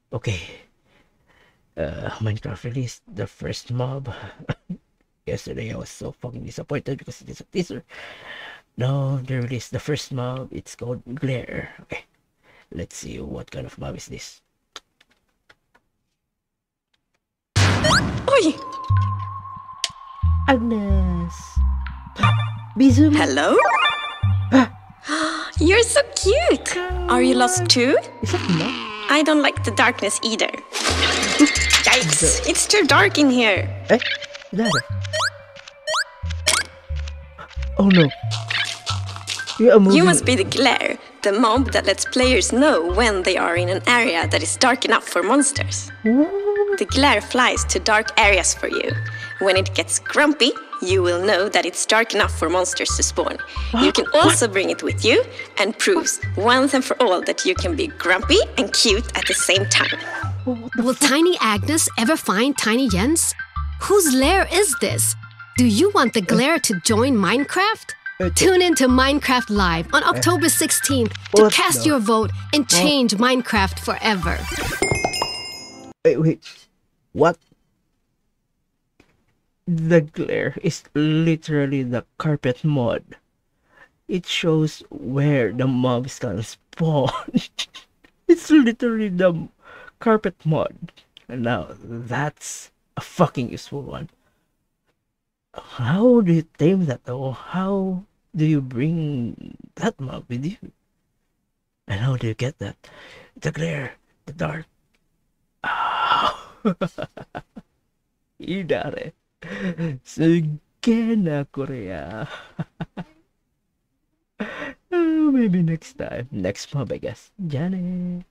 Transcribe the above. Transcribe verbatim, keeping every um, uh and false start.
Okay. Uh, Minecraft released the first mob. Yesterday I was so fucking disappointed because it is a teaser. No, they released the first mob. It's called Glare. Okay. Let's see what kind of mob is this. Oi! Agnes! Bizum! Hello? You're so cute! Are you lost too? Is that not? I don't like the darkness either. Yikes! It's too dark in here. Eh? That. Oh no. You are moving. You must be the Glare, the mob that lets players know when they are in an area that is dark enough for monsters. What? The Glare flies to dark areas for you. When it gets grumpy, you will know that it's dark enough for monsters to spawn. You can also bring it with you and proves once and for all that you can be grumpy and cute at the same time. Will Tiny Agnes ever find Tiny Jens? Whose lair is this? Do you want the Glare to join Minecraft? Tune in to Minecraft Live on October sixteenth to What cast the- your vote and change Minecraft forever. Wait, wait. What? The Glare is literally the carpet mod. It shows where the mobs can spawn. It's literally the carpet mod. And now that's a fucking useful one. How do you tame that though? How do you bring that mob with you? And how do you get that? The glare, the dark. Ah. Idare. Sige na Korea. Oh, maybe next time. Next mob, I guess. Jane.